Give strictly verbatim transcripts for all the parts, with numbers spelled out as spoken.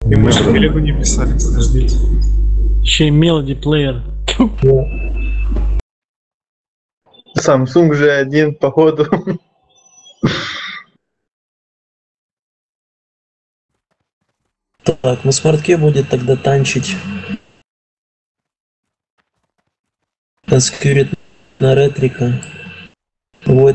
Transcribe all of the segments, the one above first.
И мы же Телегу не писали, подождите. Еще и Melody Player. Samsung джи один, походу. Так, на смартке будет тогда танчить. Аскюрит на ретрика. Вот.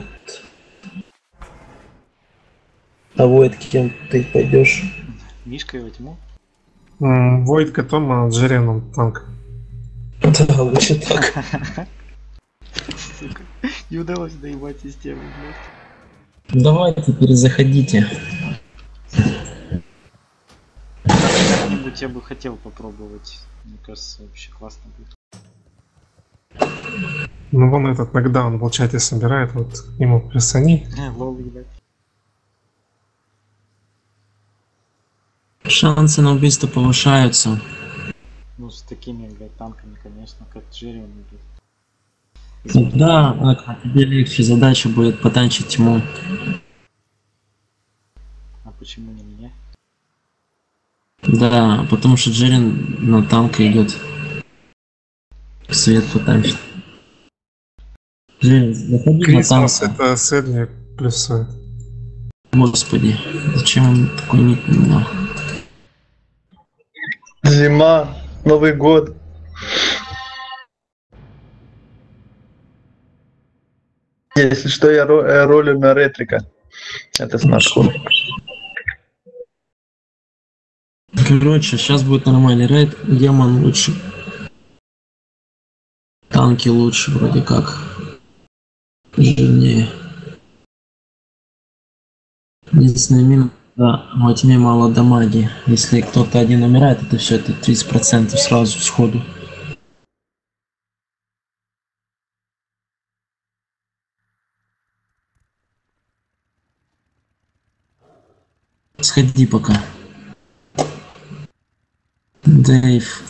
А вот кем ты пойдешь? Мишкой возьму. Войд готов, а Джереном танк. Да, лучше так. Сука. Не удалось доебать систему, блядь. Давайте, перезаходите. Как-нибудь я бы хотел попробовать. Мне кажется, вообще классно будет. Ну вон этот нокдаун в чате собирает, вот ему присони. Лол, ебать. Шансы на убийство повышаются. Ну, с такими, блядь, танками, конечно, как Джерри, блядь. Да, а тебе легче задача будет потанчить тьму. А почему не мне? Да, потому что Джерин на танка идет. Свет потанчит. Джерин, заходи на Крисмас танка. это средний плюсует. Господи, зачем он такой ник менял? Зима, Новый год. Если что, я ро- э, ролю на ретрика. Это смартфон. Короче, сейчас будет нормальный рейд. Демон лучше. Танки лучше вроде как. Жирнее. Единственное минус, да, во тьме мало дамаги. Если кто-то один умирает, это все, это тридцать процентов сразу сходу. Сходи пока. Дэйв.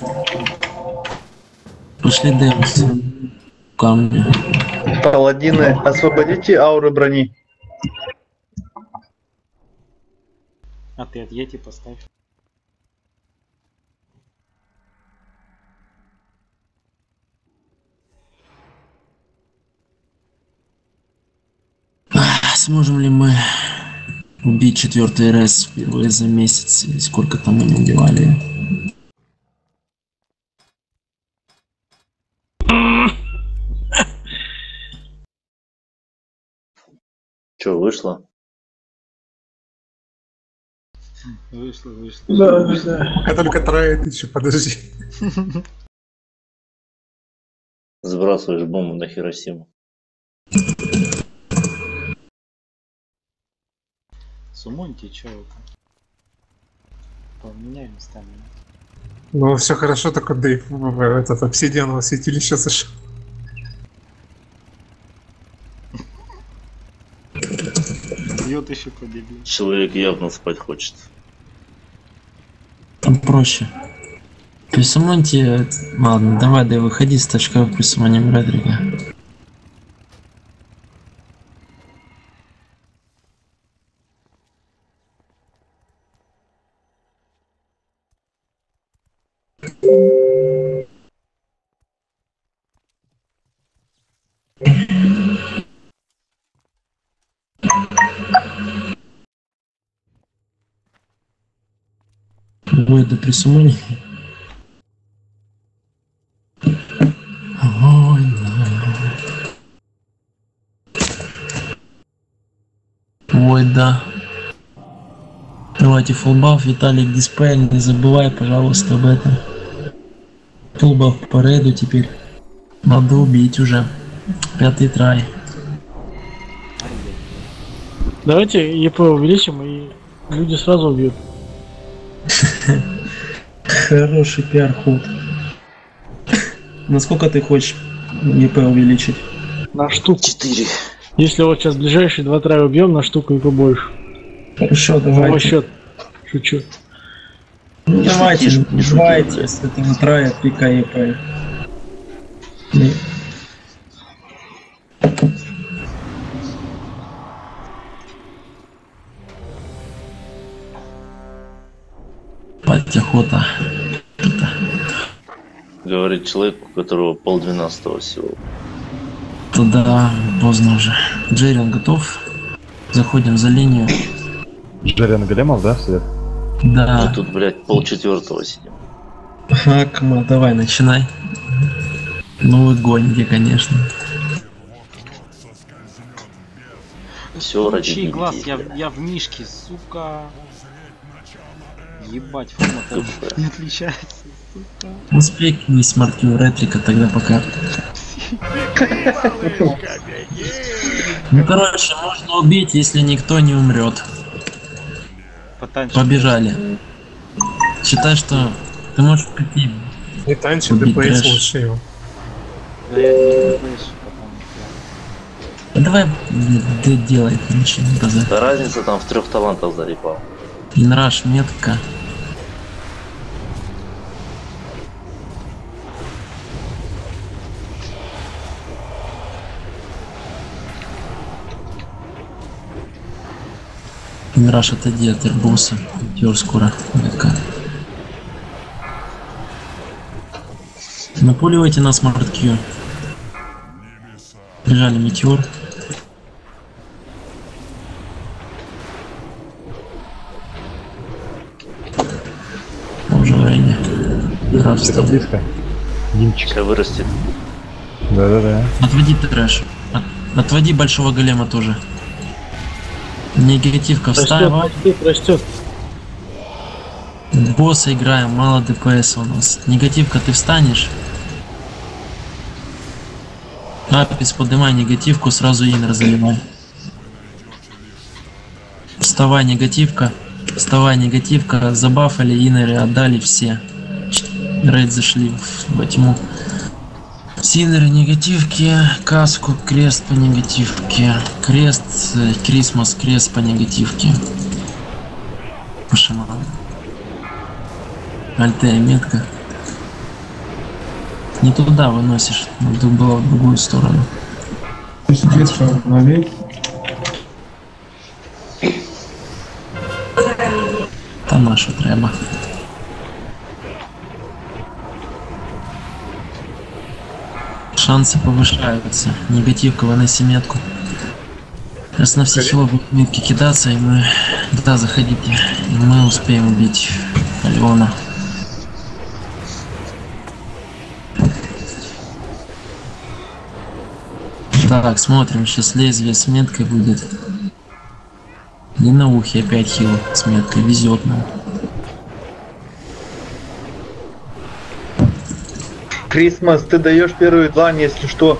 Пошли Дэйв. Камни. Паладины, освободите ауры брони. А ты от Йети поставь. Сможем ли мы убить четвертый РС впервые за месяц? И сколько там мы не убивали? Че, вышло? Вышло, вышло. Да, да, да. Пока только трое тысячи, подожди. Сбрасываешь бомбу на Хиросиму. Сумоньте, чё это? Поменяй местами. Ну все хорошо, только Дэйв в этот обсидиан во святилище зашел. Бьет еще победу. Человек явно спать хочет. Там проще. Присумоньте... Ладно, давай, да выходи с точка присумоним Редрика. Ой, да присумони. Ой, да. Ой, да. Давайте фулбаф, Виталик Диспель, не забывай, пожалуйста, об этом. Фулбаф по рейду теперь. Надо убить уже. Пятый трай. Давайте ЕП увеличим, и люди сразу убьют. Хороший пиар-ход. Насколько ты хочешь ЕП увеличить? На штуку. Четыре. Если вот сейчас ближайшие два трая убьем, на штуку и побольше. Хорошо, Мой давайте. счет. Шучу. Ну, Не давайте, шути, не шути, давайте, да. если ты на трае, отвлекай ЕП. Не. охота. Говорит человек, у которого полдвенадцатого всего. Туда поздно уже. Джерин готов. Заходим за линию. Джерин големов, да, Свет? Да. Мы тут, блядь, полчетвертого сидим. Ага, Камал, давай, начинай. Ну вы гоните, конечно. Все ради Чей глаз, девяти. я, я в мишке, сука. Ебать, форма не отличается, сука. Успех не смаркил ретрика тогда пока. Ну короче, можно убить, если никто не умрет. Потанчик. Побежали. Считай, что ты можешь прийти. Не танчит, Убить ДПС трэш. лучше его. Да я не слышу, потом. Да давай д- делай, ничего не базар. Да разница там в трех талантах зарипал. Инраш, метка. Инраш, отойди от Ирбуса. Метеор скоро. Метка. Напуливайте нас, Марткью. Бежали метеор. Уже время. Где-то Рабство. близко. Димчик. Сейчас вырастет. Да-да-да. Отводи трэш. От- Отводи большого голема тоже. Негативка Растет, вставай. растет, растет. Босса играем, мало ДПС у нас. Негативка, ты встанешь. Апис, поднимай негативку, сразу инер заливай. Вставай, негативка. Вставай, негативка. Забафали, инеры отдали все. Ч- Рейд зашли в, во тьму. Синеры, негативки. Каску, крест по негативке. Крест, э, Крисмас, крест по негативке. По шаману. Альтея метка. Не туда выносишь, надо было в другую сторону. Там наша треба. Шансы повышаются. Негативка, выноси метку. Сейчас на все хилы будут метки кидаться, и мы... Да, заходите. И мы успеем убить Алена. Так, смотрим, сейчас лезвие с меткой будет. Не на ухе опять хил с меткой, везет нам. Крисмас, ты даешь первую длань, если что.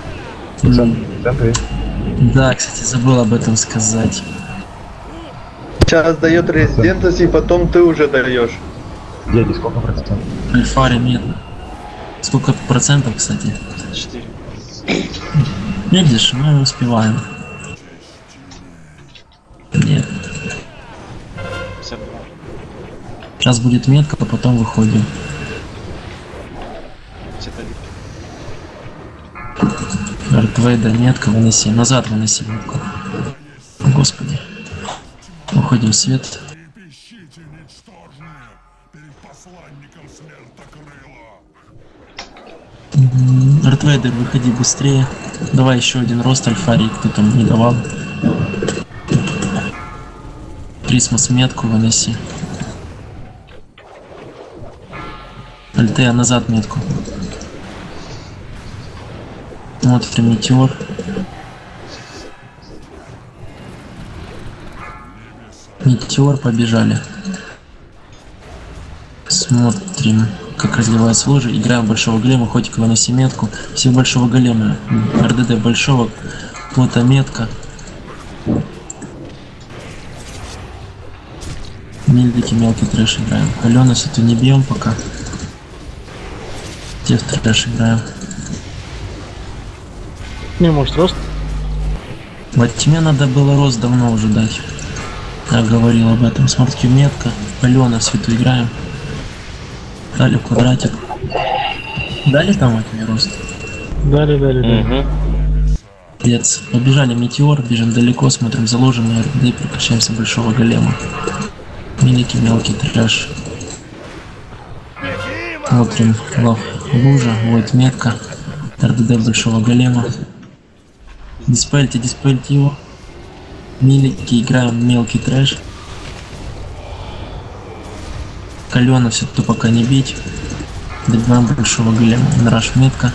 Да, кстати, забыл об этом сказать. Сейчас дает резидентность, и потом ты уже даешь. Дяди, сколько процентов? Альфаре медно. Сколько процентов, кстати? четыре. Видишь, мы успеваем. Нет. пятьдесят два. Сейчас будет метка, а потом выходим. пятьдесят один. Артвейда метка, выноси. Назад выноси метку. О, Господи. Уходим в свет. М, Артвейдер, выходи быстрее. Давай еще один рост альфарий, кто там не давал. Крисмас метку выноси. Альтея, назад метку. Смотрим метеор. Метеор, побежали. Смотрим, как разливается лужа. Играем большого голема, хотик выноси метку. Все большого голема. РДД большого, плота метка. Мелкий мелкий трэш играем. Алена, что-то не бьем пока. Те в трэш играем. Не, может, рост? Во тьме надо было рост давно уже дать. Я говорил об этом. Смотрите, метка. Алена, свету играем. Дали квадратик. Дали там от нее рост? Дали, дали, дали. Угу. Молодец. Побежали метеор, бежим далеко, смотрим заложенный РД, переключаемся большого голема. Мелкий мелкий трэш. Смотрим, лав, лужа, вот метка. РДД большого голема. Диспельте, диспельте его. Милики, играем мелкий трэш. Калена все то пока не бить. Добиваем большого голема. Нраш метка.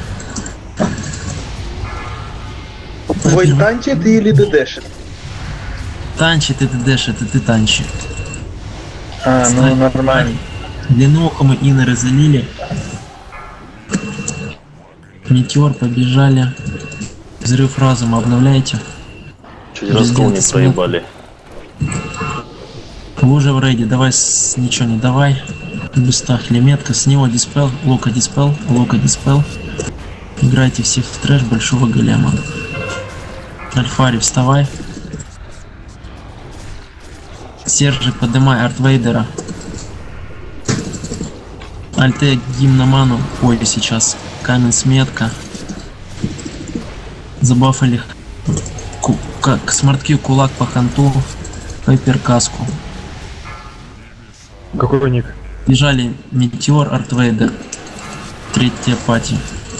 Вой танчит или ДДшит? Танчит, это дэшит, это ты танчит. А, ну Снайпер. нормально. Длинноухо мы инеры залили. Метеор, побежали. Взрыв разума, обновляйте. Чуть раскол не Президент проебали. Лужа в рейде, давай с... ничего не давай. Бустах леметка, с него диспел, лока диспел, лока диспел. Играйте все в трэш большого голема. Альфари, вставай. Сержи, поднимай артвейдера. Альте, гимн на ману. Ой, сейчас. Камень сметка. Забафали. Ку как смарт-кью, кулак по ханту. Пайпер каску. Какой ник? Бежали Метеор, Артвейдер. Третья пати.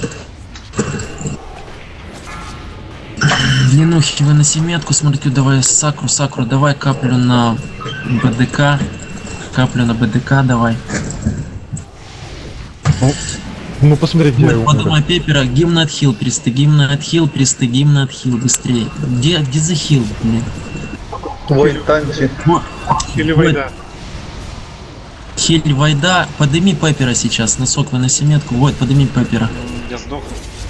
Длинухи, выноси метку, смотрите, давай сакру, сакру, давай каплю на БДК. Каплю на БДК, давай. Ну, ну посмотри, где Вот, я подумай пепера, гимн отхил, присты, гимн отхил, присты, гимн отхил, быстрее. Где, где захил, блин? Вой танчит. Вот, Или вот. войда. Хиль Вайда, подыми пепера сейчас, носок выноси метку, вот, подыми пепера. М, Я сдох.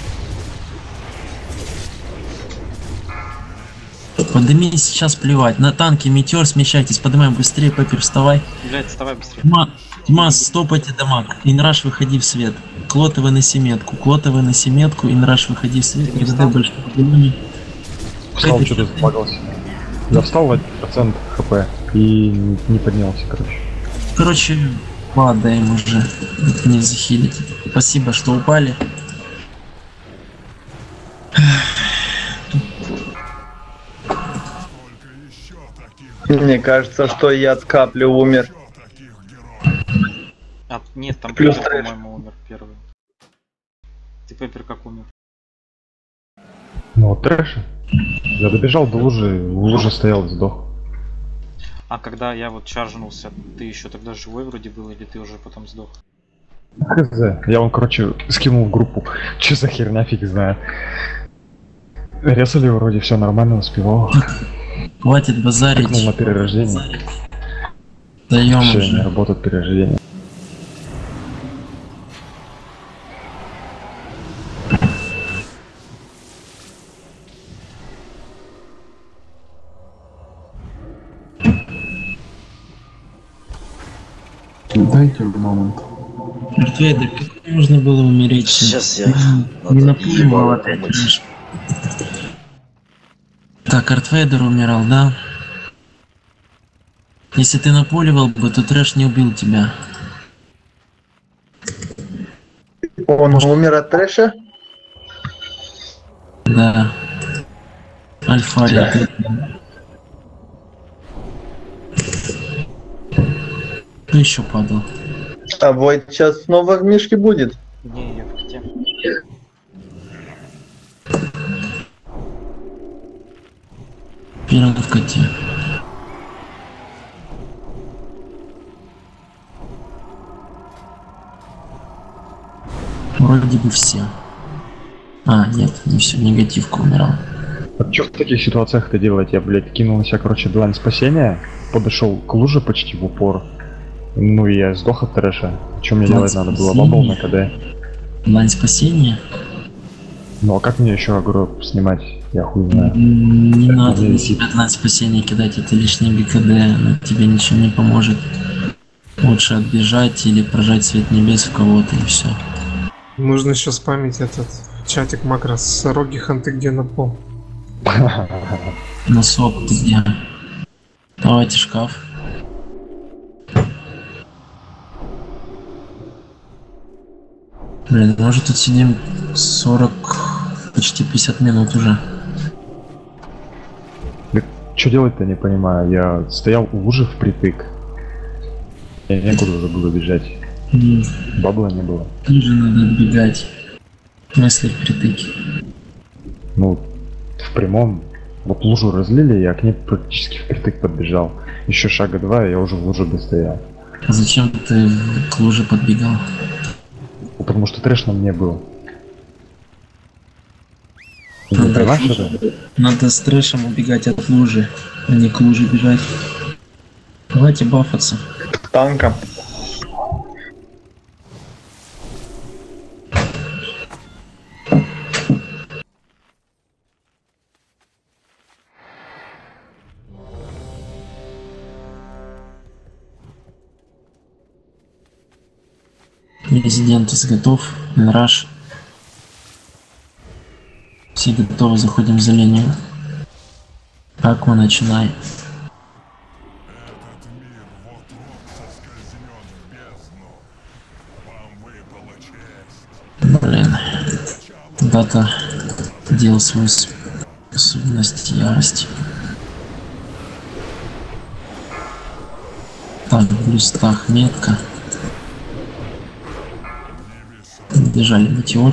Подыми сейчас плевать, на танке метеор, смещайтесь, подымаем быстрее, пепер, вставай. Блять, вставай быстрее. Тьма, тьма, стопайте дамаг, инраш, выходи в свет. Клоты выноси метку, клоты выноси метку, инраш, выходи в свет. Ты не РДД встал? большой голема. встал, Пепер, что-то заплагался. Я встал в один процент хп и не поднялся, короче. Короче, падаем уже, не захилить. Спасибо, что упали. Мне кажется, что я от капли умер. А, нет, там Плюс Пеппер, трэш. по-моему, умер первый. Ты, Пеппер, как умер? Ну вот трэш. Я добежал до лужи, в луже стоял и сдох. А когда я вот чаржнулся, ты еще тогда живой вроде был, или ты уже потом сдох? Хз. Я он, короче, скинул в группу. Че за херня, фиг знает. Резали вроде все нормально, успевал. Хватит базарить. Тыкнул на перерождение. Даем Все, не уже. работает перерождение. Дайте момент. Артвейдер, как можно было умереть? Сейчас я... Не надо напугивал ебало опять. помыть. видишь? Так, Артвейдер умирал, да? Если ты напуливал бы, то трэш не убил тебя. Он умер от трэша? Да. Альфари. Да. ты- Кто еще падал? А Вой сейчас снова в мишке будет? Не, я в коте. Первый в коте. Вроде бы все. А, нет, не все, негативка умирал. А что в таких ситуациях-то делать? Я, блядь, кинул на себя, короче, длань спасения, подошел к луже почти в упор. Ну и я сдох от трэша. Что мне Длань делать надо было? спасения? Бабл на КД. Лань спасения? Ну а как мне еще агро снимать? Я хуй знаю. М, Не Это надо на зависит. себя лань спасения кидать, это лишний ГКД, но тебе ничего не поможет. Лучше отбежать или прожать свет небес в кого-то и все. Можно еще спамить этот чатик макрос. Роги ханты где на пол. Носок ты где? Давайте шкаф. Блин, мы уже тут сидим сорок, почти пятьдесят минут уже. Что делать-то, не понимаю. Я стоял у лужи впритык. Я некуда уже было бежать. М, Бабла не было. Тоже надо отбегать. В смысле впритык? Ну, в прямом. Вот лужу разлили, я к ней практически впритык подбежал. Еще шага два, и я уже в луже бы стоял. А зачем ты в- к луже подбегал? Ну, потому что трэш на мне был. Ты Ну, не так понимаешь лучше- это? Надо с трэшем убегать от лужи, а не к луже бежать. Давайте бафаться. Танком. Резидент готов. Нраш. Все готовы, заходим за линию. Аква, начинай. Блин. Дата делал свою способность ярости. Так, в листах метка. Бежали метеор.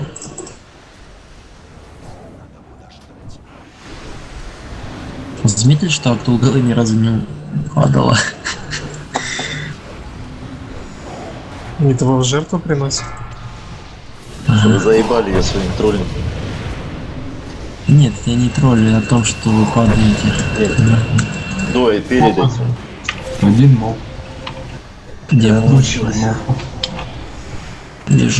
Заметили, что Актулгалы ни разу не падала? Не того в жертву приносит. Вы заебали я своим троллем. Нет, я не троллю о том, что вы падаете. Нет. Двое перед этим. Один мол. Где получилось? Вижу.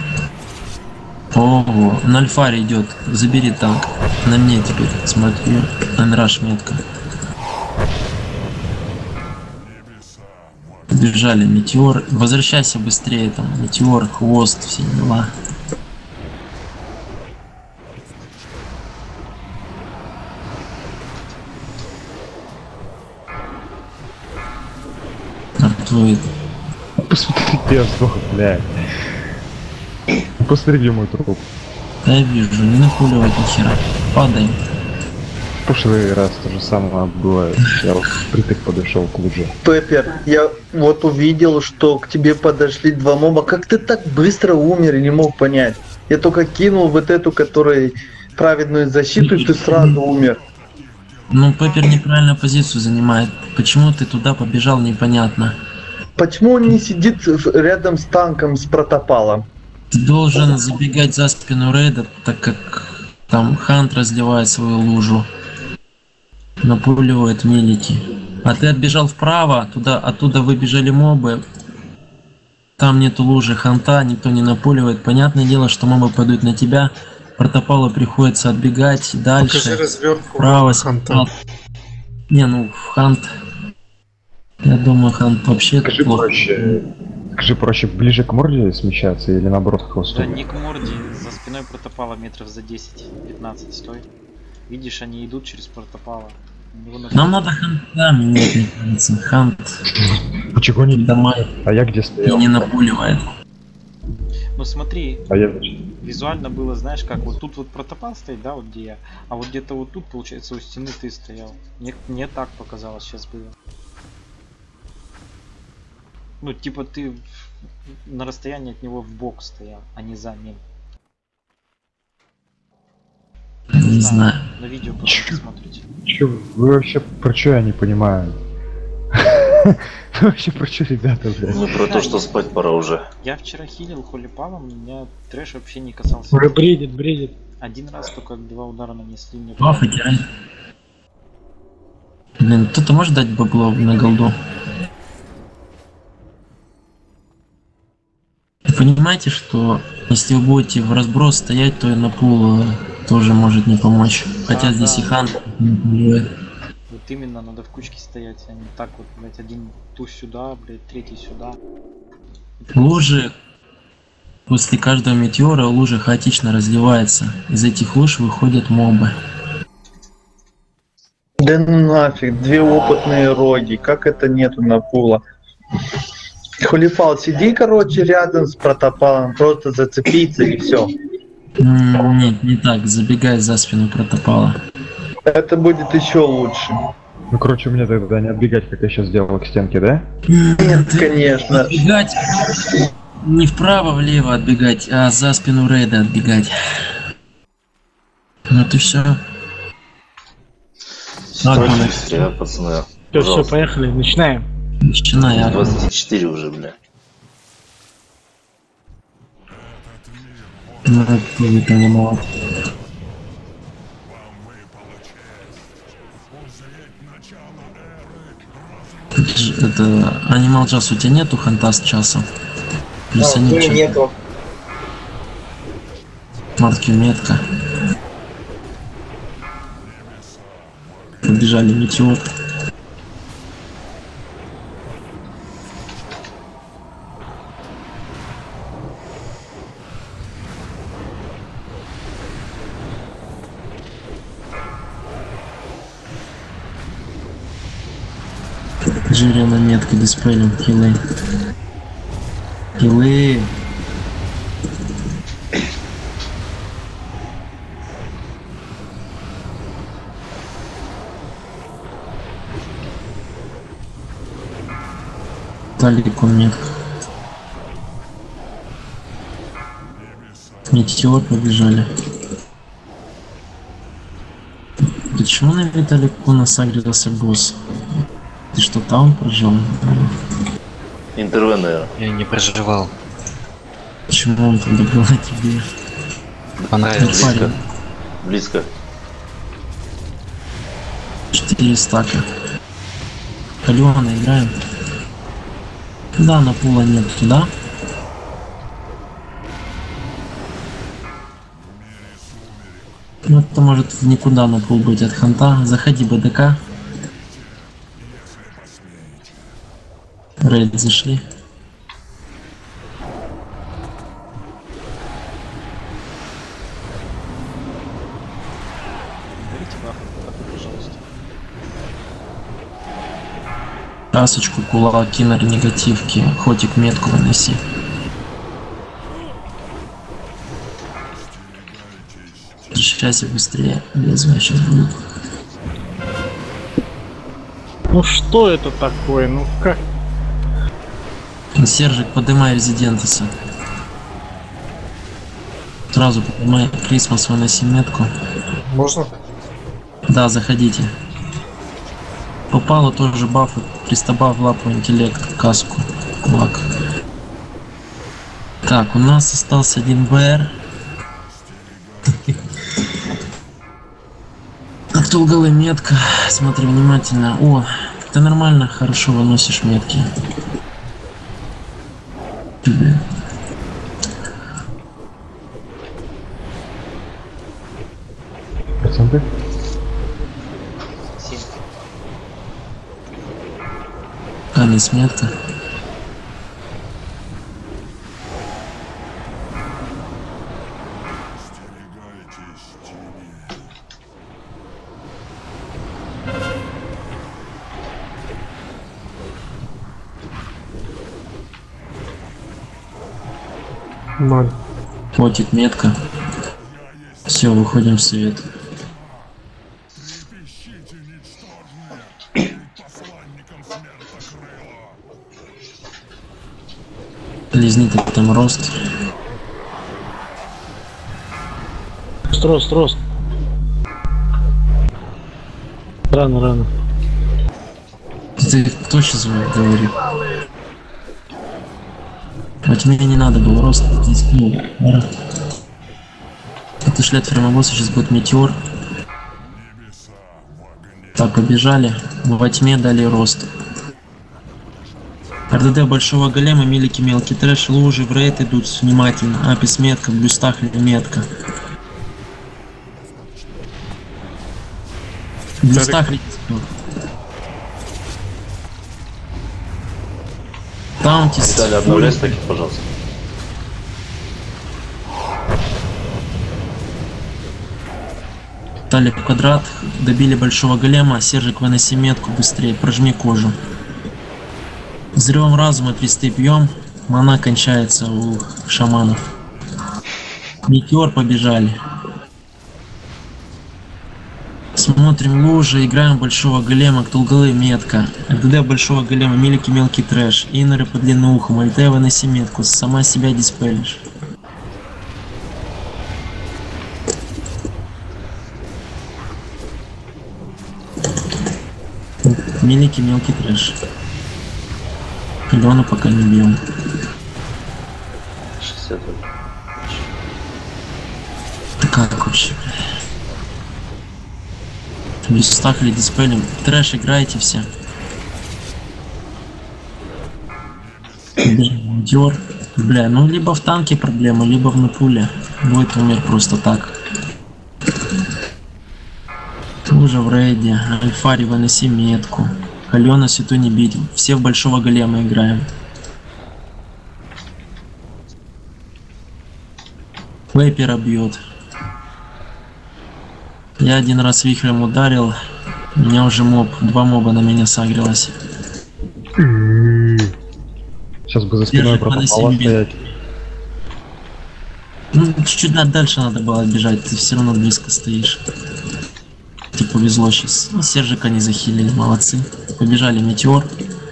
Ого, на Альфаре идет. Забери танк. На мне теперь смотрю. Анраш метка. Бежали метеор. Возвращайся быстрее там. Метеор, хвост, все дела. Артует. Посмотри, я сдох, блядь. Посмотри, где мой труп. Да я вижу, не напуливать ни хера. Падаем. В прошлый раз то же самое было. Я вот впритык подошел к луже. Пеппер, я вот увидел, что к тебе подошли два моба. Как ты так быстро умер, я не мог понять. Я только кинул вот эту, которая праведную защиту, и ты сразу умер. Ну, Пеппер неправильно позицию занимает. Почему ты туда побежал, непонятно. Почему он не сидит в- рядом с танком, с протопалом? Ты должен забегать за спину рейда, так как там Хант разливает свою лужу. Напуливает милити. А ты отбежал вправо, туда, оттуда выбежали мобы. Там нету лужи Ханта, никто не напуливает. Понятное дело, что мобы пойдут на тебя. Протопалу приходится отбегать Покажи дальше. развертку Вправо, Ханта. Не, ну, Хант. Я думаю, Хант вообще Скажи плохо. проще. Скажи проще, ближе к морде смещаться или наоборот к хвосту? Да не к морде, за спиной протопала метров за десять-пятнадцать стой. Видишь, они идут через протопала. У него на- Нам надо Ханта менять, мне кажется. Хант А чего не... дома А я где и стоял? не напуливает. Ну смотри, А я... визуально было, знаешь, как вот тут вот протопал стоит, да, вот где я, а вот где-то вот тут, получается, у стены ты стоял. Мне, мне так показалось сейчас было. Ну, типа ты в- на расстоянии от него в бок стоял, а не за ним. Я Не знаю. На видео потом Чё? посмотрите. Чё, вы вообще про чё я не понимаю? Вы вообще про чё, ребята, блядь? Ну про то, что спать пора уже. Я вчера хилил холипалом, меня трэш вообще не касался. Уже бредит, бредит. Один раз только два удара нанесли мне. Бафы теряй. Блин, кто-то может дать бабло на голду? Вы понимаете, что если вы будете в разброс стоять, то и на пул э, тоже может не помочь. Хотя Да, здесь да. и Хант не помогает. Вот именно надо в кучке стоять, а не так вот, блять, один туз сюда, блять, третий сюда. Лужи после каждого метеора лужа хаотично разливается. Из этих луж выходят мобы. Да ну нафиг, две опытные роги, как это нету на пула? Хулифал, сиди, короче, рядом с протопалом, просто зацепиться и все. М, Нет, не так. Забегай за спину протопала. Это будет еще лучше. Ну, короче, мне тогда не отбегать, как я сейчас сделал к стенке, да? Нет, конечно. Забегать. Не вправо-влево отбегать, а за спину рейда отбегать. Вот и все. Стройте быстрее, пацаны. Все, все, Пожалуйста. поехали, начинаем. Начинай, а. двадцать четыре уже, бля. Ну, это будет анимал. Это анимал час у тебя нету, хантас часа? Плюс они чё- нету. Марки метка. Побежали метеор. Жирена метка диспелем, хилы. Хилы. Далеко метка. Метеор побежали. Почему на Виталику насагрился босс? Ты что, таун прожил? Интервенер. Я не проживал. Почему он тогда был на тебе? Понравилось. Этот парень. Близко. Четыре стака. Калиона играем. Да, на пула нет туда. Ну это может в никуда на пул быть от ханта. Заходи БДК. Рейд зашли. Берите нахуй, нахуй, пожалуйста. Красочку, кулак, кинер, негативки. Хотик метку выноси. Возвращайся быстрее. Лезвие сейчас будет. Ну что это такое? Ну как? Сержик, подымай резидентуса. Сразу подымай Крисмас, выноси метку. Можно? Да, заходите. Попало тоже бафы, пристабав лапу, интеллект, каску, кулак. Так, у нас остался один БР. Актулголы метка. Смотри внимательно. О, ты нормально, хорошо выносишь метки. Проценты? семь. Конец метка. Ноль. Фотик метка. Все, выходим в свет. Лизни ты там рост. Рост, рост. Рано, рано. Ты кто сейчас говорит? А тебе не надо было рост. Здесь, ну, отошли от фермобосса, сейчас будет метеор. Так, побежали. Во тьме дали рост. РДД большого голема, милики, мелкий трэш, лужи в рейд идут внимательно. Апис метка, в блюстах метка. В блюстах Таунтис. Виталий, обновляй стаки, пожалуйста. Дали в квадрат, добили большого голема, Сержик, выноси метку быстрее, прожми кожу. Взрывом разума твисты пьем, мана кончается у шаманов. Метеор побежали. Смотрим лужи, играем большого голема, ктулгалы метка. РДД большого голема, меликий мелкий трэш. Инеры по длинноухому, альте выноси метку, сама себя диспелишь. Меликий мелкий трэш. Алену пока не бьем. шестьдесят. Как вообще, бля? Листак или диспелем? Трэш играете все. Дёр. Бля, ну либо в танке проблема, либо в напуле. Будет умер просто так. Уже в рейде. Альфари, выноси метку. Алена свету не бить. Все в большого голема играем. Вейпера бьет. Я один раз вихрем ударил. У меня уже моб. Два моба на меня сагрилось. Сейчас бы за спиной протопала стоять. Ну, чуть-чуть дальше надо было бежать. Ты все равно близко стоишь. Тебе повезло сейчас. Ну, Сержика не захилили, молодцы. Побежали метеор.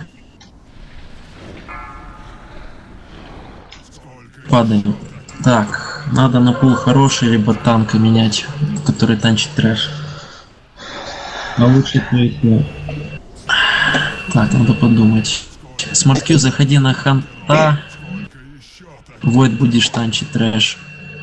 Падаем. Так, надо на пул хороший, либо танка менять, который танчит трэш. А лучше третьего. Так, надо подумать. Смарт-Q, заходи на ханта. Войд будешь танчить трэш.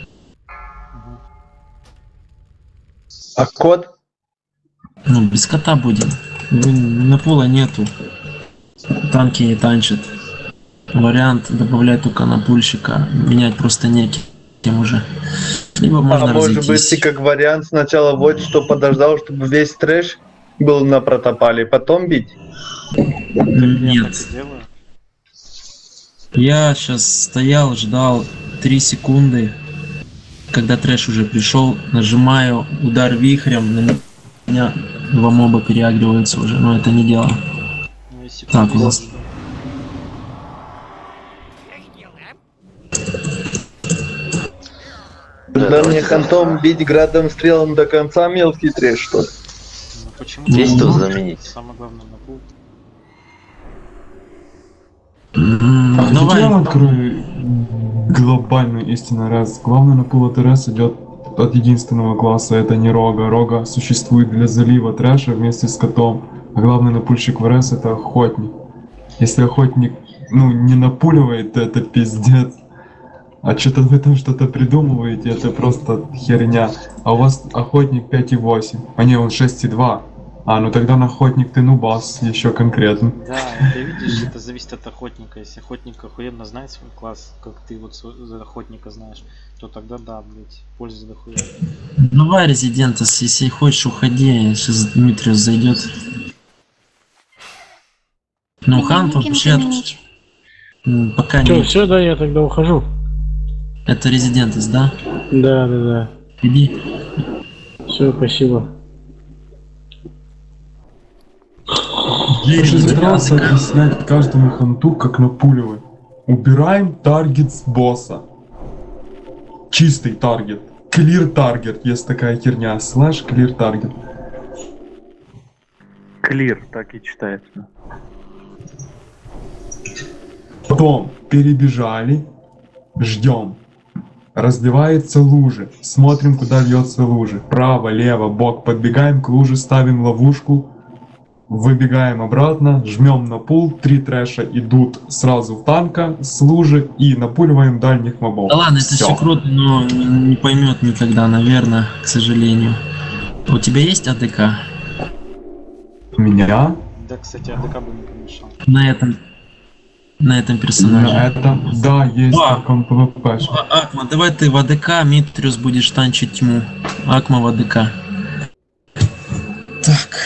А кот? Ну, без кота будем. На пула нету. Танки не танчат. Вариант добавлять только на пульщика. Менять просто неким уже. Либо можно а может разойтись. быть, и как вариант сначала вот что подождал, чтобы весь трэш был на протопале, потом бить? Нет. Я сейчас стоял, ждал три секунды. Когда трэш уже пришел, нажимаю удар вихрем, на меня два моба переагриваются уже, но это не дело. Так, у нас... Да мне хантом бить градом стрелом до конца, мелкий трэш, что ли? Ну, почему? Есть кто заменить? Самое главное на пул. Mm, давай. Я открою глобальную истину раз. Главное на пул ТРС идет от единственного класса, это не Рога. Рога существует для залива трэша вместе с котом. А главный напульщик в РС это охотник. Если охотник, ну, не напуливает, то это пиздец. А что-то в этом что-то придумываете, это просто херня. А у вас охотник пять и восемь, а не, он шесть и два. А, ну тогда на охотник ты нубас, еще конкретно. Да, ты видишь, это зависит от охотника. Если охотник охуенно знает свой класс, как ты вот за охотника знаешь, то тогда да, блять, пользы дохуя. Давай, Резидентас, если хочешь, уходи, сейчас Дмитриус зайдет. Ну, Хант вообще... Пока Чё, не... все, да, я тогда ухожу. Это Резидентас, да? Да, да, да. Иди. Все, спасибо. Я же собирался объяснять каждому ханту, как напуливать. Убираем таргет с босса. Чистый таргет. Clear target, есть такая херня. Слэш clear target. Clear, так и читается. Потом перебежали, ждем. Разливается лужи. Смотрим, куда льется лужи. Право, лево, бок. Подбегаем к луже, ставим ловушку. Выбегаем обратно, жмем на пул. Три трэша идут сразу в танка с лужи и напуливаем дальних мобов. Да ладно, это все круто, но не поймет никогда, наверное, к сожалению. У тебя есть АДК? У меня? Да, кстати, АДК бы не помешал. На этом... На этом персонаже. На этом, да, есть, а, как он ПВП. Акма, давай ты в АДК, Митриус будешь танчить тьму. Акма в АДК. Так.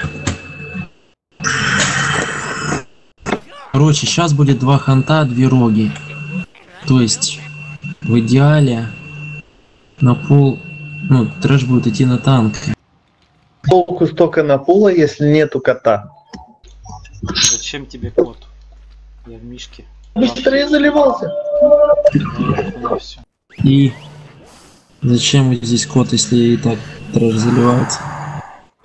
Короче, сейчас будет два ханта, две роги. То есть, в идеале, на пул, ну, трэш будет идти на танк. Толку столько на пула, если нету кота. Зачем тебе кот? Я в мишке. Быстрее заливался. Ну, все. И зачем здесь кот, если и так трэш заливается?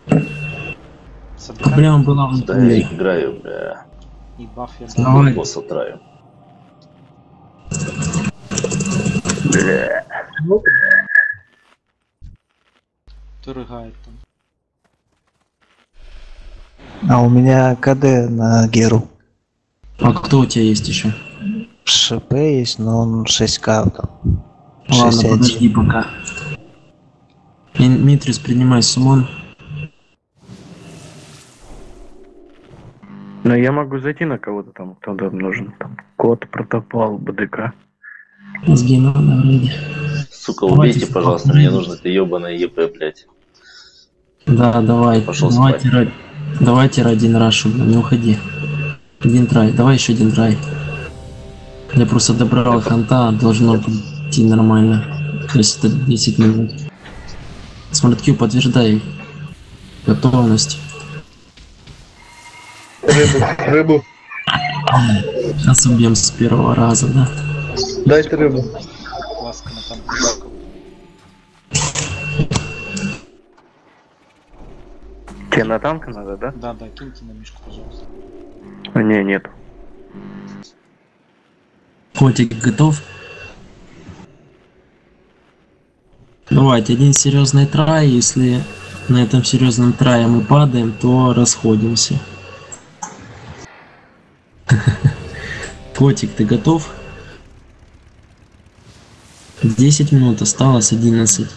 Проблема была в Да я играю, бля. И баф я С Давай. босса траю. Кто рыгает там? А у меня КД на Геру. А кто у тебя есть еще? ШП есть, но он шесть ка там. Ладно, шесть один. подожди пока. Митрис, принимай суммон. Но я могу зайти на кого-то там, кто там нужен. Там код, протопол, БДК. Мозги надо вроде. Сука, Давайте убейте, в пожалуйста, папу. мне нужно это ебаное ЕП, блядь. Да, давай. Пошел давайте, спать. ради, давайте ради один раш, не уходи. Один трай, давай еще один трай. Я просто добрал ханта, должно идти нормально. То есть это десять минут. Смарт-Q, подтверждай готовность. Рыбу, рыбу. Сейчас убьем с первого раза, да? Дайте рыбу. Ласка на там мишку. Тебе на танк надо, да? Да, да, киньте на мишку, пожалуйста. А, не, нет. Котик готов? Давайте, один серьезный трай, если на этом серьезном трае мы падаем, то расходимся. Котик, ты готов? десять минут осталось, одиннадцать.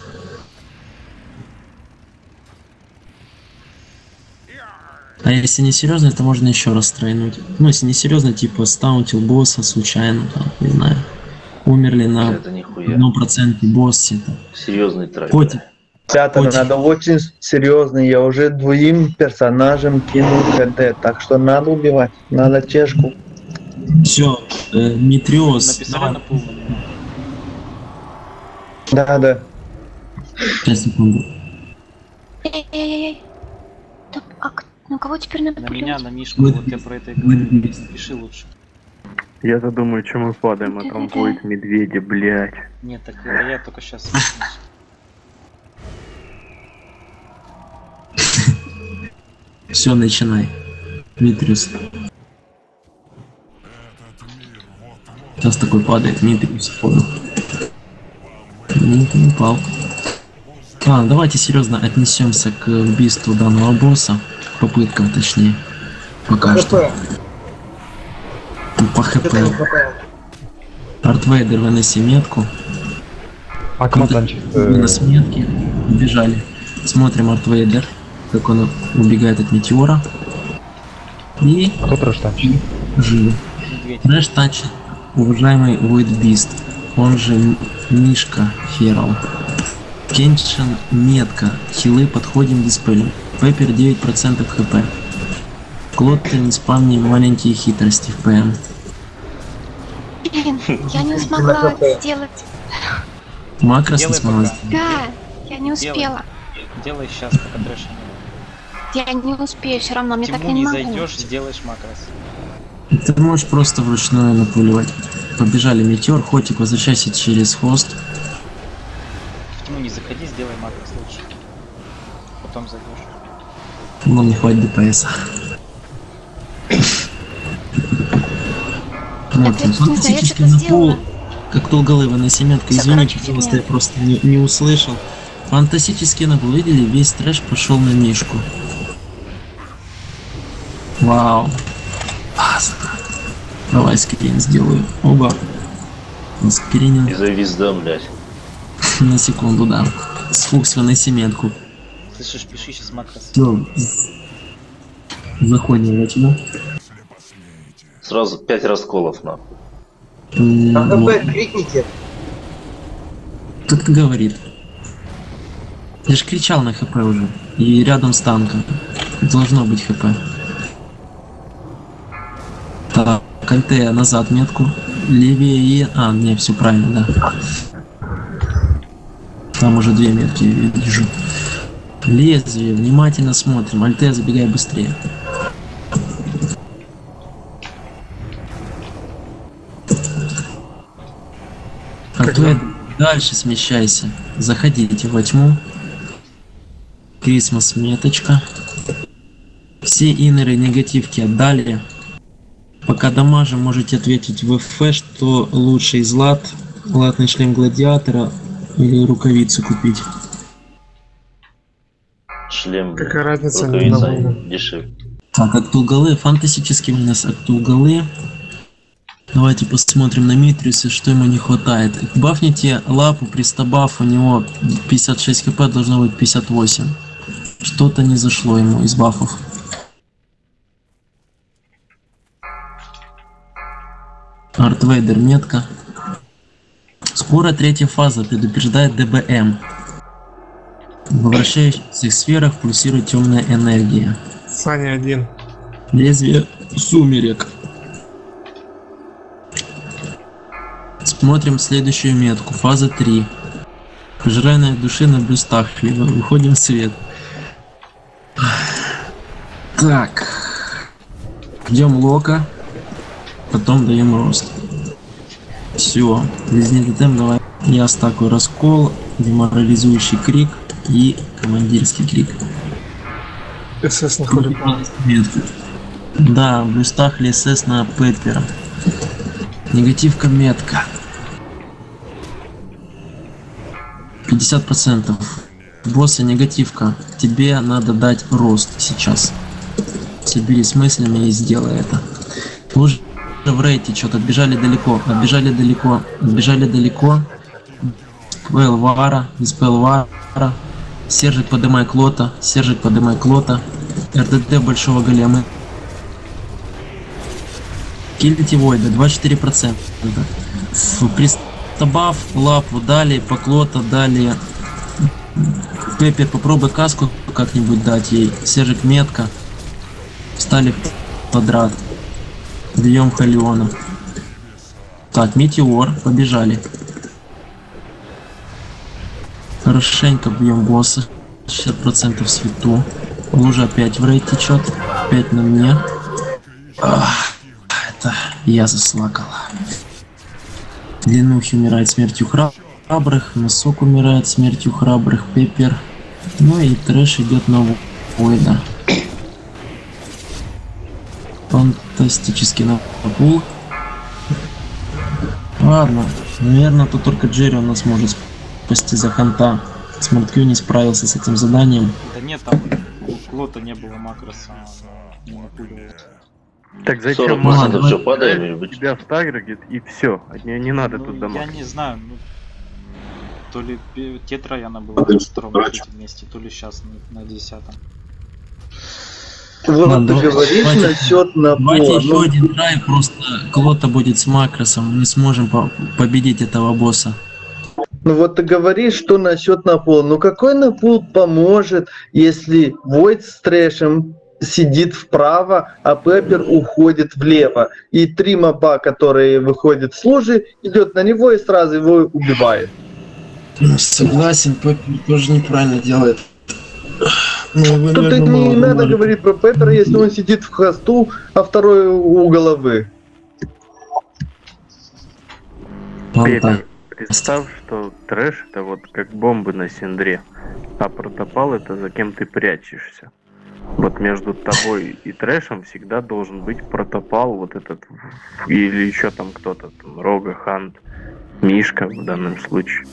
А если не серьезно, то можно еще раз тройнуть. Ну, если не серьезно, типа стаунтил босса случайно, там, не знаю. Умерли на Это нихуя. одном проценте боссе. Там. Серьезный трай. Котик. Ребята, Котик. надо очень серьезно. Я уже двоим персонажам кинул КД, так что надо убивать. Надо чешку. Все, э, Митриос. Написали Давай, на пул на меня. Да, да. сейчас, секунду. Эй-эй-эй. Так, а к- на кого теперь надо На плюнуть? меня, на мишку, вот я про это и говорю. Пиши лучше. Я-то думаю, что мы падаем, а там будет медведи, блядь. Нет, так это я только сейчас. Все, начинай. Митриус. Сейчас такой падает Митриус, понял. Нет, не упал. А, давайте серьезно отнесемся к убийству данного босса. К попыткам, точнее. Пока что. Ну, по хп. Артвейдер, выноси метку. А кнопанчик? Вынос метки. Убежали. Смотрим Артвейдер, как он убегает от метеора. И... Кто трэш-танчит? Живы. Трэш-танчит уважаемый Void Beast, он же М- Мишка Ферал. Кеншин метка. Хилы подходим диспелем. Пеппер девять процентов хп. Клотта не спамни маленькие хитрости в ПМ. Блин, я не смогла сделать. Макрос не Делай смогла пока. сделать. Да, я не успела. Делай сейчас, пока трэша не Я не успею все равно, мне было. так Тиму я не не могу. зайдешь, сделаешь макрос. Ты можешь просто вручную напуливать. Побежали метеор, Хотик, возвращайся через хвост. В тьму не заходи, сделай макрос лучше. Потом зайдешь. Нам не хватит ДПС. Вот, я не знаю, я фантастический что-то напул. сделала. Как толголыва на семятка. Всё, Извините, короче, пожалуйста, фигня. я просто не, не услышал. Фантастический напул. Видели? Весь трэш пошел на Мишку. Вау. Классно. Давай скрин сделаю. Оба. Скринил. И завис, да, блядь. На секунду, да. С Фукс выноси метку. Слышишь, пиши сейчас макрос. Все. Заходим в тебя. Сразу пять расколов, нахуй. М, вот. крикните. Как говорит. Я же кричал на хп уже. И рядом с танком. Должно быть хп. Так, альте назад метку. Левее и... А, не, все правильно, да. Там уже две метки я вижу. Лезвие, внимательно смотрим. Альте, забегай быстрее. А то дальше смещайся. Заходите во тьму. Крисмас меточка. Все инеры негативки отдали. Пока дамажем, можете ответить в эф, что лучше из лат, латный шлем гладиатора или рукавицы купить. Шлем, Какая разница? рукавица Намного. дешевле. Так, Актулгалы, фантастический у нас Актулгалы. Давайте посмотрим на Митриуса, что ему не хватает. Бафните лапу, при стабаф у него пятьдесят шесть хп, должно быть пятьдесят восемь. Что-то не зашло ему из бафов. Артвейдер метка. Скоро третья фаза, предупреждает ДБМ. В вращающихся сферах пульсирует темная энергия. Саня один. Лезвие сумерек. Смотрим следующую метку. Фаза три. Пожирание души на бюстах. Либо выходим в свет. Так. Ждем лока. Потом даем рост. Все. Лизни тотем, давай. Я стакаю раскол, деморализующий крик и командирский крик. СС находит. Да, в бюстах ЛСС на Пеппера. Негативка метка. пятьдесят процентов. Босса негативка. Тебе надо дать рост сейчас. Соберись с мыслями и сделай это. Уже в рейте что-то отбежали далеко. Отбежали далеко. Отбежали далеко. Пэлвара. Из Пэлвара. Сержик, подымай Клота. Сержик, подымай Клота. РДД большого голема. Киллите Войда, двадцать четыре процента. В пристабав лапу дали, по Клота дали. Пеппер, попробуй каску как-нибудь дать ей. Сержик метка. Встали в квадрат. Бьем Халиона. Так, метеор, побежали. Хорошенько бьем босса. шестьдесят процентов свету. Лужа опять в рейд течет. Опять на мне. Ах, это я заслакала. Длиннухи умирает смертью храбрых. Носок умирает смертью храбрых. Пеппер. Ну и трэш идет на Войда. Фантастический напул. Ладно. Наверное, тут только Джерри у нас может спасти за ханта. Смарткью не справился с этим заданием. Да нет, там у Клота не было макроса, не напуливал. Так зачем сорок можно? процентов все падаем, и Тебя в таргет и все. От нее не надо Ну, тут я дамаг. не знаю, ну, то ли пе- тетра Яна была на втором месте, то ли сейчас на, на десятом. Вот Ладно, ты давайте- говоришь давайте- насчет Давайте напора. еще Ну, один драйв, просто Клота будет с макросом. Мы сможем по- победить этого босса. ну вот ты говоришь, что насчет напула. Ну какой напул поможет, если Войд с трэшем сидит вправо, а Пеппер уходит влево. И три моба, которые выходят с лужи, идет на него и сразу его убивает. Ну, согласен, Пеппер тоже неправильно делает. Ну, вы, Тут и наверное, не мало надо думали. говорить про Пеппера, если он сидит в хвосту, а второй у головы. Вон Пеппер, так. представь, что трэш это вот как бомбы на синдре, а протопал это за кем ты прячешься. Вот между тобой и трэшем всегда должен быть протопал, вот этот, или еще там кто-то, там, Рога, Хант, Мишка в данном случае.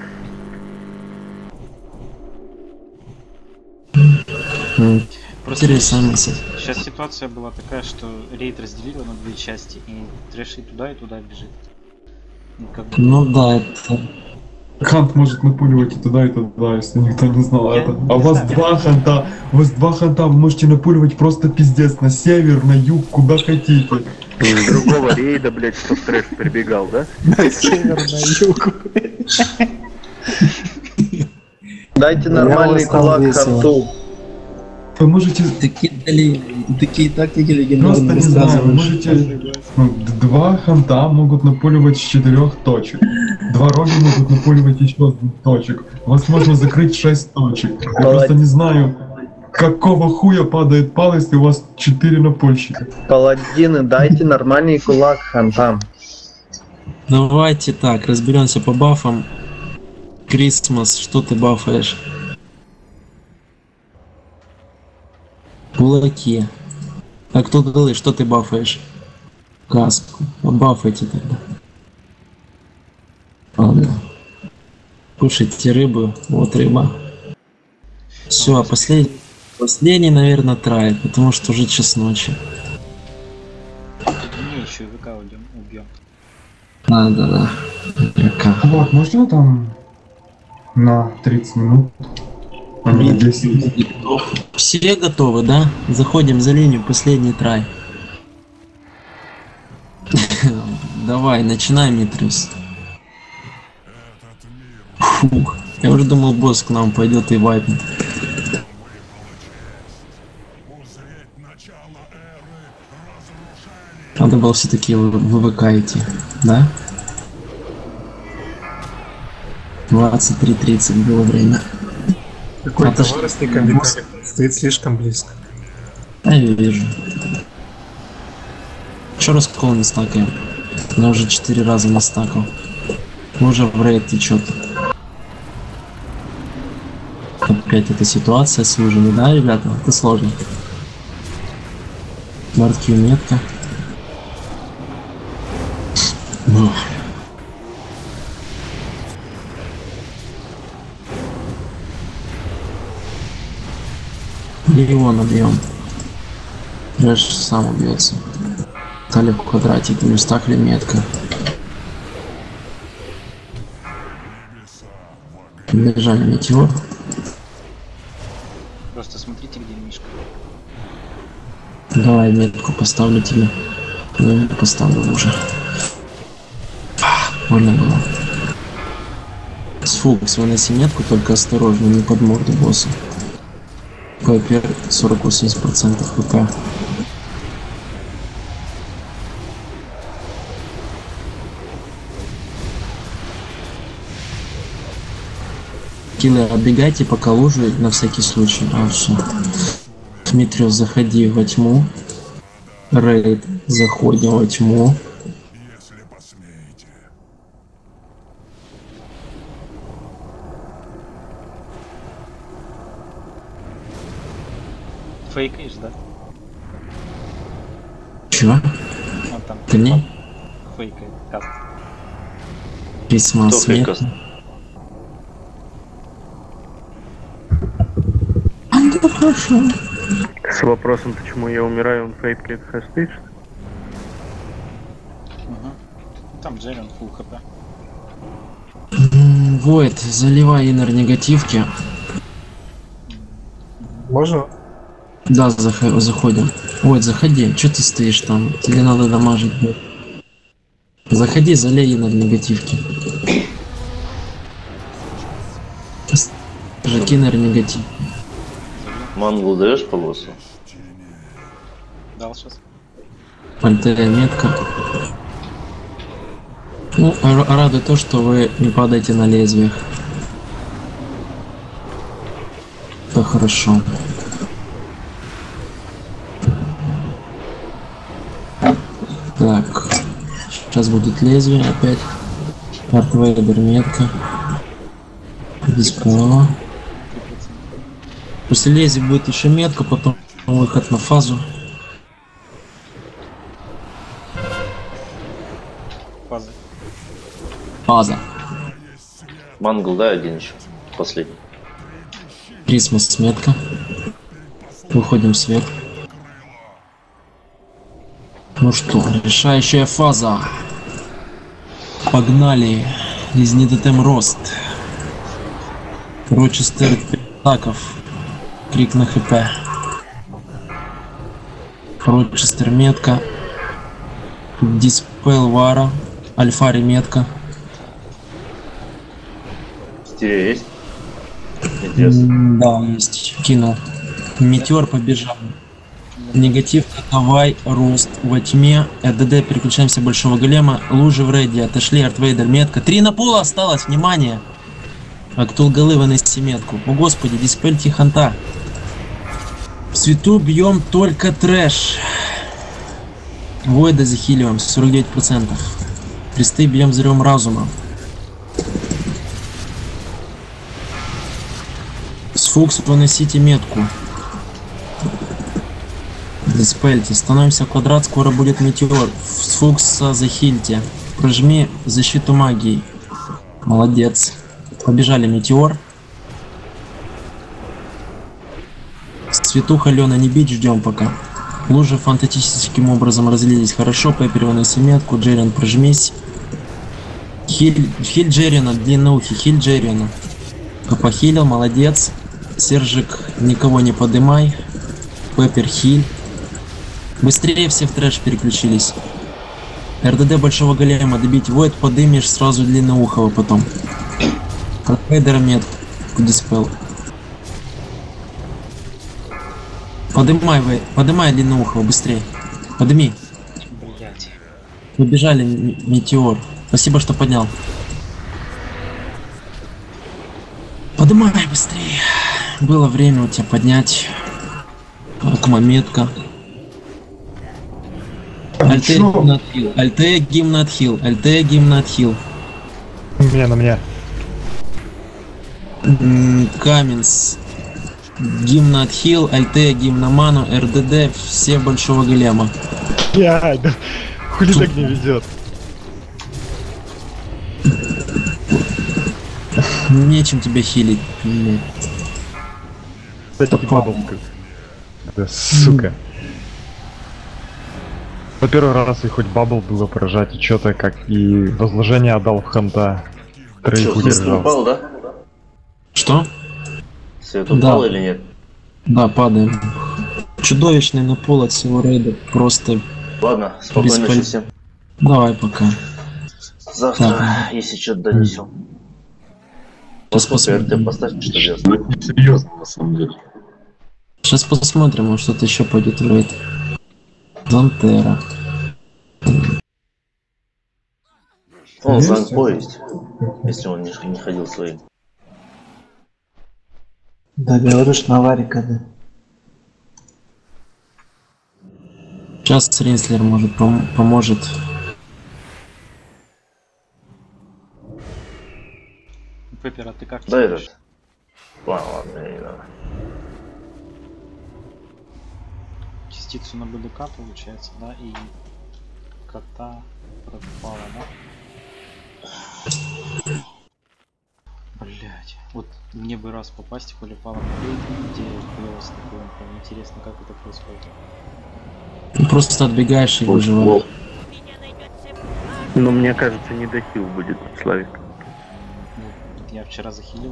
Просто Интересная мысль. сейчас ситуация была такая, что рейд разделила на две части, и трэш и туда, и туда бежит. И как бы- Ну да, это... Хант может напуливать и туда, и туда, если никто не знал Я это. не А у вас знаю. два ханта, у вас два ханта, вы можете напуливать просто пиздец на север, на юг, куда хотите. Из другого рейда, блять, чтоб трэш прибегал, да? Дайте нормальный стал кулак весело. Ханту. Вы можете Такие, дали, такие тактики просто, легендарные не знаю, вы рассказываешь. можете... ну, д- два ханта могут напуливать с четырех точек. Два роги могут напуливать еще с двух точек. У вас можно закрыть шесть точек. Я просто не знаю, какого хуя падает пал, если у вас четыре напульщика. Паладины, дайте нормальный кулак Хантам. Давайте так, разберемся по бафам. Крисмас, что ты бафаешь? Кулаки. А кто голы, что ты бафаешь? Каску. Бафайте тогда. Ладно. Кушайте рыбу. Вот рыба. Все, а последний, последний, наверное, трай, потому что уже час ночи. Не, еще и ВК уйдем, убьем. А, да, да. ВК. Вот, можно там на тридцать минут? А не на десять? Все готовы, да? Заходим за линию, последний трай. Давай, начинай, Митрис. Фух, я уже думал, босс к нам пойдет и вайпнет. Надо было все-таки в ВК идти, да? двадцать три тридцать было время. Какой-то вырос некомбикален, стоит слишком близко. А я вижу. Че раскол не стакаем? Я уже четыре раза настакал. Уже в рейд течет. Опять эта ситуация с лужами, да, ребята? Это сложно. Мартки метка. Ух. Его набьем. Трэш сам убьется. Стали в квадратик, плюс так ли метка. Бежали метеор. Просто смотрите, где Мишка. Давай метку поставлю тебе. Я поставлю уже. Больно было. Сфукс, выноси метку, только осторожно, не под морду босса. ПП сорок восемь процентов ПП. Киллер, отбегайте пока лужу на всякий случай. А, все. Дмитриус, заходи во тьму. Рейд, заходим во тьму. Фейкаешь, да? Чё? Вот там. Ты не? Фейкает каст. Письма смерти. Да хорошо. С вопросом, почему я умираю, он фейкает хэштейдж? Угу. Там Джерен фулл хп. Войд, заливай инер негативки. Можно? Да, зах- заходим. Войд, заходи. Че ты стоишь там? Тебе надо дамажить. Заходи, залей инер негативки. Жаки инер негатив. Мангл даешь по боссу? Дал сейчас. Пальтерия метка. Ну, р- радует то, что вы не падаете на лезвиях. Это хорошо. Так, сейчас будет лезвие опять. Артвейдер метка. Диспела. После лезвия будет еще метка, потом выход на фазу. Фаза. Фаза. Мангл, да, один еще. Последний. Крисмас метка. Выходим в свет. Ну что, решающая фаза. Погнали. Лизнидотем рост. Рочестер атаков. Крик на хп. Рочестер метка. Диспел вара. Альфари метка. Стерео есть? Интересно. М, Да, есть. Кинул. Метеор побежал. Негатив, давай, рост во тьме. РДД, переключаемся большого голема. Лужи в рейде, отошли, Артвейдер, метка. Три на пола осталось, внимание. Актул голы, выноси метку. О господи, диспель тихонта. В свету бьем только трэш. Войда захиливаем, сорок девять процентов. Кресты бьем взрывом разума. С Фукс выносите метку. Диспельте. Становимся в квадрат, скоро будет метеор. С Фукса захильте. Прожми защиту магии. Молодец. Побежали метеор. Светуха, Лена, не бить, ждем пока. Лужи фантастическим образом разлились. Хорошо, Пеппер, выноси метку. Джерриан, прожмись. Хиль, хиль Джерриана, длинноухий, хиль Джерриана. Похилил, молодец. Сержик, никого не подымай. Пеппер, хиль. Быстрее все в трэш переключились. РДД большого голема добить. Войд подымешь сразу длинноухого потом. Рейдера метку. Диспел. Подымай, вы, подымай длинноухого быстрее. Подыми. Блять. Побежали, метеор. Спасибо, что поднял. Подымай быстрее. Было время у тебя поднять. Акмаметка. Альте гимн отхил. Альте гимн отхил. Альте гимн отхил. Меня на меня. Каменс. Гимн отхил. Альте гимн на ману. РДД. Все большого голема. Я, да. Хули так не ведет. Нечем тебя хилить. Кстати, бабл. Да, сука. По первый раз и хоть бабл было поражать, и что-то как и возложение отдал в ханта. Троих удержал. Упал, да? Что? Свет упал или нет? Да, падаем. Чудовищный на пол от всего рейда. Просто... Ладно, спокойной ночи всем. Давай пока. Завтра, так. если что-то донесем. Сейчас посмотрим. Поставь, что делать. Серьезно, на самом деле. Сейчас посмотрим, может что-то еще пойдет в рейд. Зантера. Он Занко есть, если он не, не ходил своим. Да, говоришь, на Ларика, да. Сейчас Ринслер может пом поможет. Пеппер, а ты как? Да, этот. Ладно, ладно, не надо. Частицу на БДК получается, да, и кота пропала, да? Блять, вот мне бы раз попасть в Холипала, где плей-офф такой, прям интересно, как это происходит. Ты просто отбегаешь и выживаешь. Ну, мне кажется, не дохил будет, Славик. Ну, я вчера захилил.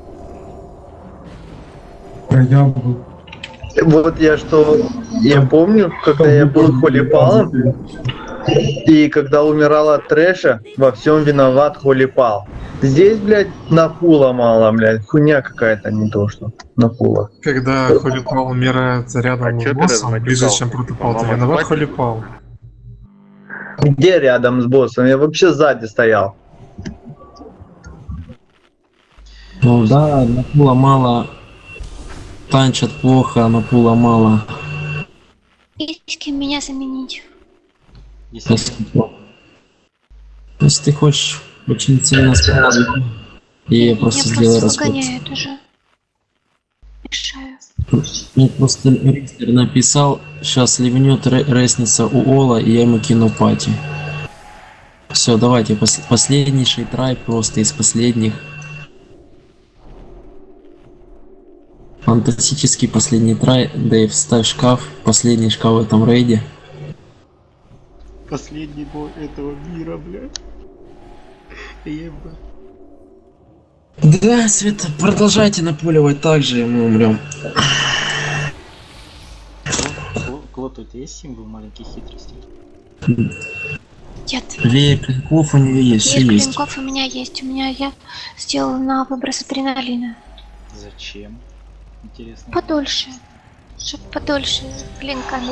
А я был. Вот я что, я помню, когда я был Холипалом, и когда умирал от трэша, во всем виноват Холипал. Здесь, блядь, на пула мало, блядь, хуйня какая-то, не то что на пула. Когда Холипал умирает рядом А с чё ты боссом, ближе, размотикался? чем протопал, то По-моему, виноват хватит? Холипал. Где рядом с боссом? Я вообще сзади стоял. Ну да, на пула мало. Танчат плохо, на пула мало. Есть с кем меня заменить? Если Если, если ты хочешь очень сильно сразу, и я просто Меня сделаю просто расход. выгоняют уже. Мешаю. Мне просто Рикстер написал, сейчас ливнет ресница у Ола, и я ему кину пати. Все, давайте, пос последнейший трай просто из последних. Фантастический последний трай. Дэйв, ставь шкаф. Последний шкаф в этом рейде. последний бой этого мира, блядь. Ебать. Да, Света, продолжайте напуливать так же, и мы умрем. Клод, у тебя есть символ маленьких хитростей? Нет. Веер клинков у нее есть, все Веер есть. клинков у меня есть. У меня я сделала на выброс адреналина. Зачем? Интересно. Подольше. Чтоб подольше клинкануть.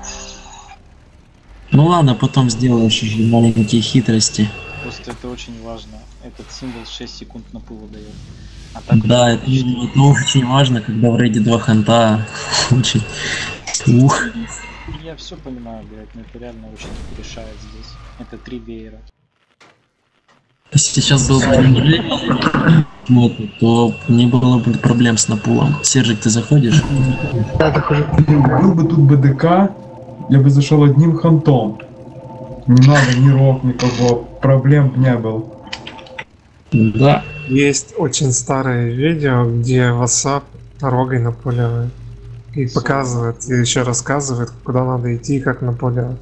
Ну ладно, потом сделаешь уже маленькие хитрости. Просто это очень важно. Этот символ шесть секунд на пылу дает. А так Да, это, это очень важно, когда в рейде два ханта. Очень. Ух. Я все понимаю, блядь, но это реально очень решает здесь. Это три веера. Если сейчас был бы вот, то не было бы проблем с напулом. Сержик, ты заходишь? Да, захожу. Был бы тут БДК, я бы зашел одним хантом. Не надо ни рог, никого, проблем б не было. Да. Есть очень старое видео, где WhatsApp рогой напуливает. И показывает, и еще рассказывает, куда надо идти и как напуливать.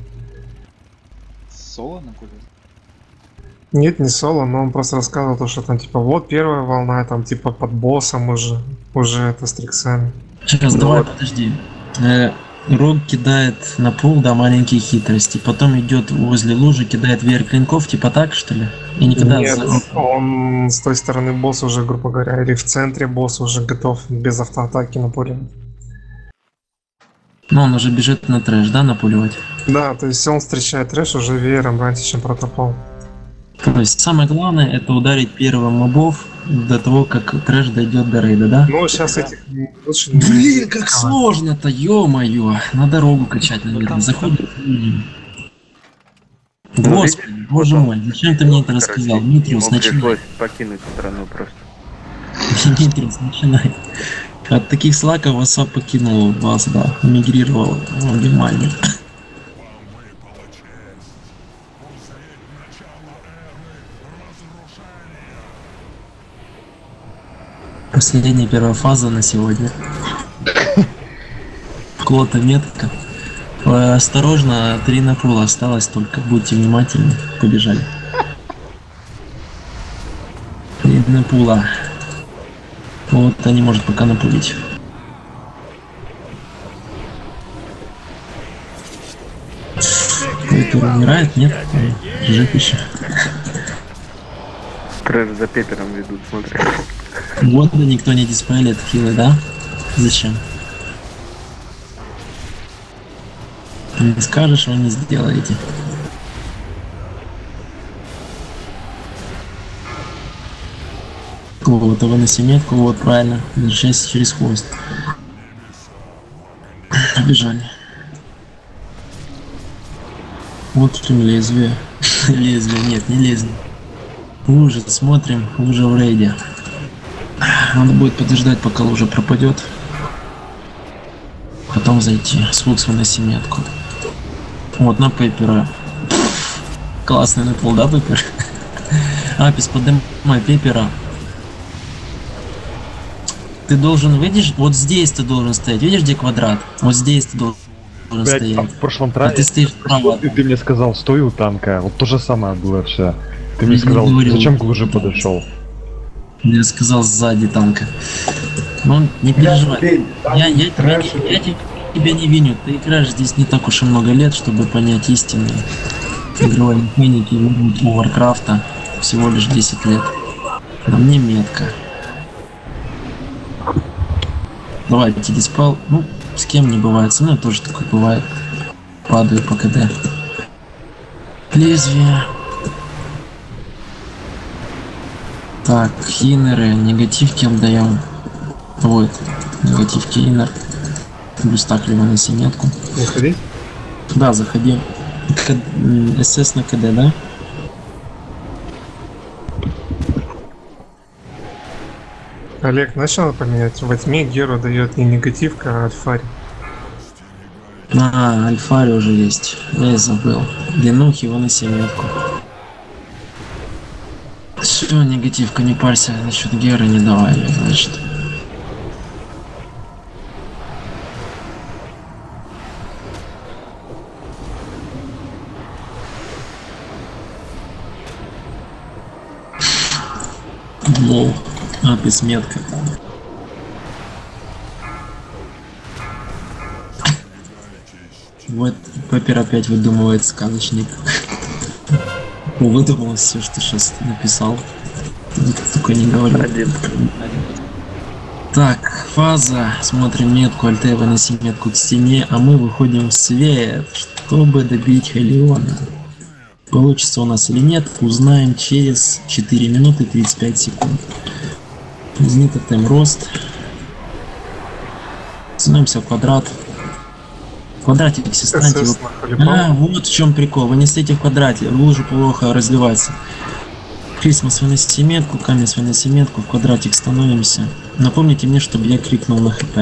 Соло напуливает? Нет, не соло, но он просто рассказывал то, что там типа вот первая волна, там типа под боссом уже, уже это с триксами. Сейчас, давай, подожди. Э, Рог кидает на пул, да, маленькие хитрости. Потом идет возле лужи, кидает веер клинков, типа так, что ли? И не кидает Нет, за... он с той стороны босс уже, грубо говоря, или в центре босс уже готов без автоатаки напуливать. Ну, он уже бежит на трэш, да, напуливать? Да, то есть он встречает трэш уже веером раньше, чем протопал. То есть самое главное это ударить первым мобов до того, как трэш дойдет до рейда, да? Ну, сейчас этих лучше... Блин, как сложно-то, ё-моё! На дорогу качать, наверное. Заходим. Господи, боже мой, зачем ты мне это рассказал? Митриус, начинай. Пришлось покинуть страну просто. Митриус, начинай. От таких слаков WhatsApp покинул вас, да, мигрировал в Германию. Последняя первая фаза на сегодня. Клота метка. Ой, осторожно, три напула осталось только. Будьте внимательны. Побежали. Три напула. Вот они может пока напулить. Пеппер умирает, нет? Жив еще. Трэш за Пеппером ведут, смотри. Вот да никто не диспелит хилы, да? Зачем? Не скажешь, вы не сделаете. Вот, а вы на семетку, вот правильно. Держись через хвост. Побежали. Вот что лезвие. Лезвие, нет, не лезвие. Лужи, смотрим, лужа в рейде. Надо будет подождать, пока лужа пропадет. Потом зайти с Вуксом на семетку. Вот на Пеппера. Классный напол, да, Пеппер? Апис, поднимай Пеппера. Ты должен, видишь, вот здесь ты должен стоять. Видишь, где квадрат? Вот здесь ты должен Блядь, стоять. а в прошлом А трае ты стоишь справа. ты, ты мне сказал, стой у танка. Вот то же самое было все. Ты Я мне не сказал, говорил. зачем к луже подошел? Я сказал сзади танка. Ну, не переживай. Я, я, я, я, я тебя не виню. Ты играешь здесь не так уж и много лет, чтобы понять истинные игровые механики у Варкрафта. Всего лишь десять лет. На мне метка. Давайте диспел. Ну, с кем не бывает. Со мной тоже такое бывает. Падаю по КД. Лезвие. Так, хинеры, негативки отдаем. Вот, негативки инер. Плюс так либо на семетку. Заходи? Да, заходи. СС на КД, да? Олег, начал поменять? Во тьме Геру дает не негативка, а альфари. А, альфари уже есть. Я и забыл. Длинух его на семетку. Все, негативка, не парься. Насчет Геры не давай, значит. Лол. А, бессметка. Вот Пеппер опять выдумывает сказочник. Выдумал все, что сейчас написал. Никто такой не говорил. Один. Так, фаза. Смотрим метку, альтева на метку к стене, а мы выходим в свет, чтобы добить Хелиона. Получится у нас или нет, узнаем через четыре минуты тридцать пять секунд. Зенит тем рост. Становимся в квадрат. В квадрате все станьте. Вы... А, вот в чем прикол. Вы не стоите в квадрате, лужа плохо развивается. Крисмас, выноси метку, Камис, выноси метку, в квадратик становимся. Напомните мне, чтобы я крикнул на хп.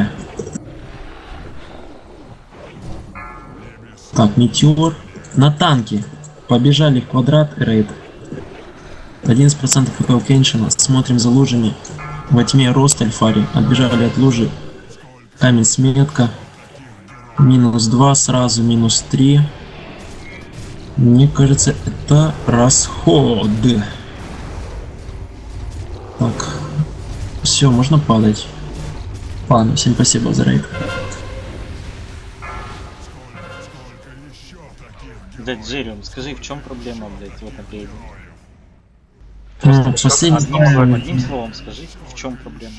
Так, метеор. На танке. Побежали в квадрат, рейд. одиннадцать процентов хп у Кеншина. Смотрим за лужами. Во тьме рост Альфари. Отбежали от лужи. Камень метка. Минус два сразу, минус три. Мне кажется, это расход. Так. Все, можно падать. Ладно, всем спасибо за рейд. Да, Джерриум, скажи, в чем проблема, блядь, в этом рейде? Ну, последний... одним, словом, одним словом скажи, в чем проблема?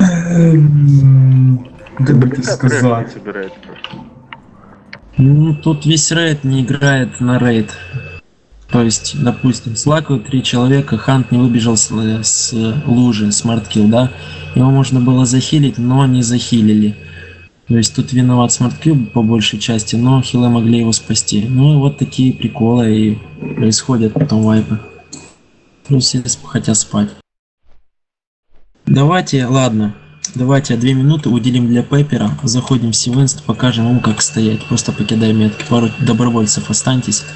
Как бы тебе сказать? Ну, тут весь рейд не играет на рейд. То есть, допустим, слакают три человека, Хант не выбежал с, с лужи, смарткилл, да? Его можно было захилить, но не захилили. То есть тут виноват смарткилл по большей части, но хилы могли его спасти. Ну и вот такие приколы и происходят потом вайпы. Плюс все хотят спать. Давайте, ладно, давайте две минуты уделим для Пеппера. Заходим в Сивенст, покажем ему, как стоять. Просто покидаем метки. Пару добровольцев останьтесь.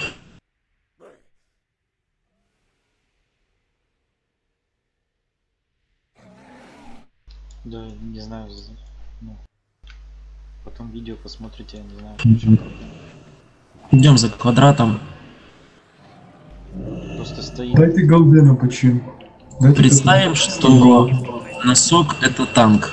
Да, не знаю, ну, потом видео посмотрите, я не знаю, в чем проблема. Идем за квадратом. Просто стоит. Дайте голды на почин. Дайте Представим, что носок это танк.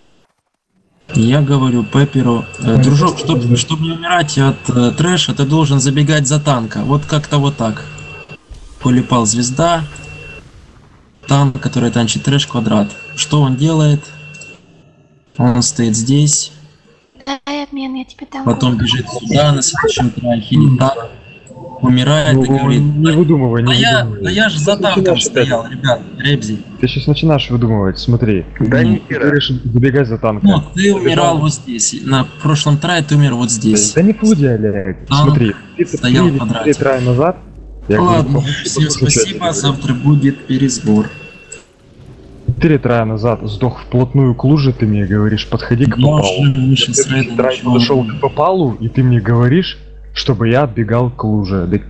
Я говорю Пепперу, э, дружок, чтобы чтоб не умирать от э, трэша, ты должен забегать за танка. Вот как-то вот так. Полипал звезда. Танк, который танчит трэш, квадрат. Что он делает? Он стоит здесь. Дай обмен, я тебе дам. Потом бежит сюда, на следующем трахе, или так. Умирает Ну, и говорит: не выдумывай, не а я, выдумывай. да я же за Ты танком начинаешь стоял, опять. ребят, Ребзи. Ты сейчас начинаешь выдумывать, смотри. Да Ну, ни ты хера. говоришь, забегай за танком. Ну, ты умирал вот здесь. На прошлом трае ты умер вот здесь. Да не плуди, Олег. Танк Смотри, ты стоял в три квадрате. трая назад. Я Ладно, говорю, всем послушай, что я спасибо, тебе завтра будет пересбор. Четыре трая назад сдох вплотную к луже, ты мне говоришь, подходи к Я попалу. уже вышел с рейда, Трай ничего подошел не к попалу, и ты мне говоришь, чтобы я отбегал к луже. Да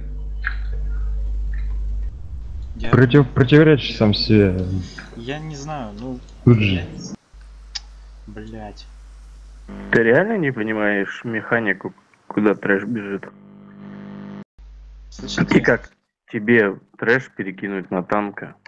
Я, против, противоречишь сам себе. я не знаю, ну... Тут я же. не з- Блять. Ты реально не понимаешь механику, куда трэш бежит? И Слушайте, как тебе трэш перекинуть на танка?